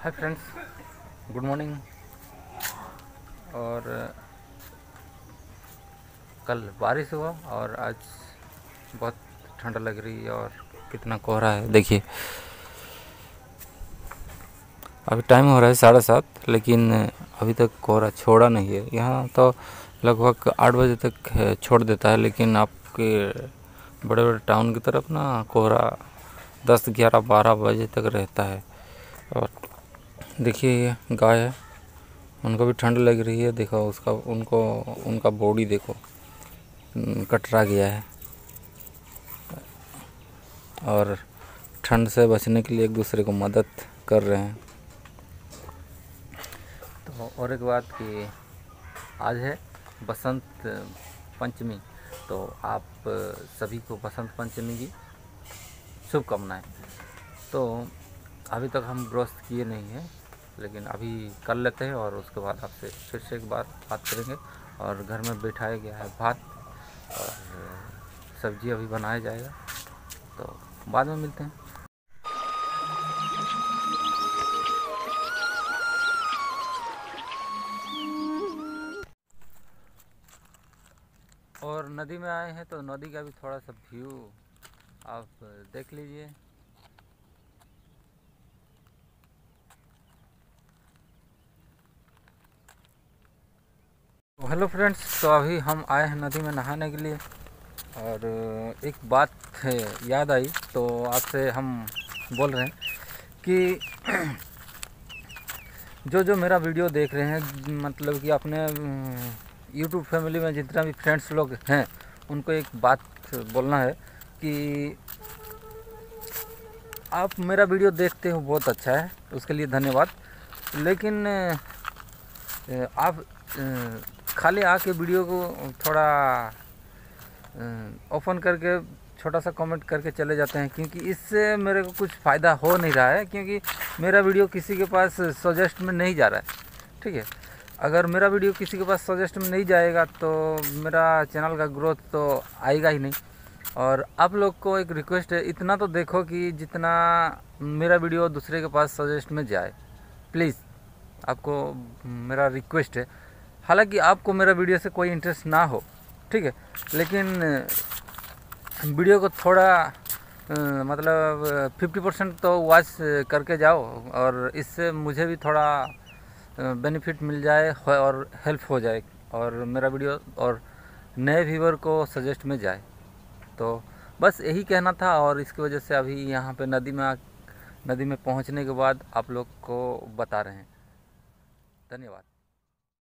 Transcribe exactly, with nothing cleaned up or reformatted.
Hi friends, good morning. और कल बारिश हुआ और आज बहुत ठंड लग रही है और कितना कोहरा है देखिए। अभी टाइम हो रहा है साढ़े सात, लेकिन अभी तक कोहरा छोड़ा नहीं है। यहाँ तो लगभग आठ बजे तक छोड़ देता है, लेकिन आपके बड़े बड़े टाउन की तरफ ना कोहरा दस ग्यारह बारह बजे तक रहता है। और देखिए ये गाय है, उनको भी ठंड लग रही है। देखो उसका उनको उनका बॉडी देखो कटरा गया है, और ठंड से बचने के लिए एक दूसरे को मदद कर रहे हैं। तो और एक बात कि आज है बसंत पंचमी, तो आप सभी को बसंत पंचमी की शुभकामनाएं। तो अभी तक हम ब्रश किए नहीं हैं, लेकिन अभी कर लेते हैं और उसके बाद आपसे फिर से एक बार बात करेंगे। और घर में बैठाया गया है भात और सब्जी अभी बनाया जाएगा, तो बाद में मिलते हैं। और नदी में आए हैं तो नदी का भी थोड़ा सा व्यू आप देख लीजिए। हेलो फ्रेंड्स, तो अभी हम आए हैं नदी में नहाने के लिए, और एक बात है याद आई तो आपसे हम बोल रहे हैं कि जो जो मेरा वीडियो देख रहे हैं, मतलब कि अपने यूट्यूब फैमिली में जितना भी फ्रेंड्स लोग हैं, उनको एक बात बोलना है कि आप मेरा वीडियो देखते हो, बहुत अच्छा है, उसके लिए धन्यवाद। लेकिन आप खाली आके वीडियो को थोड़ा ओपन करके छोटा सा कमेंट करके चले जाते हैं, क्योंकि इससे मेरे को कुछ फ़ायदा हो नहीं रहा है, क्योंकि मेरा वीडियो किसी के पास सजेस्ट में नहीं जा रहा है। ठीक है, अगर मेरा वीडियो किसी के पास सजेस्ट में नहीं जाएगा तो मेरा चैनल का ग्रोथ तो आएगा ही नहीं। और आप लोग को एक रिक्वेस्ट है, इतना तो देखो कि जितना मेरा वीडियो दूसरे के पास सजेस्ट में जाए, प्लीज़ आपको मेरा रिक्वेस्ट है। हालांकि आपको मेरा वीडियो से कोई इंटरेस्ट ना हो, ठीक है, लेकिन वीडियो को थोड़ा आ, मतलब फिफ्टी परसेंट तो वॉच करके जाओ, और इससे मुझे भी थोड़ा बेनिफिट मिल जाए और हेल्प हो जाए, और मेरा वीडियो और नए व्यूवर को सजेस्ट में जाए। तो बस यही कहना था, और इसकी वजह से अभी यहाँ पे नदी में नदी में पहुँचने के बाद आप लोग को बता रहे हैं। धन्यवाद।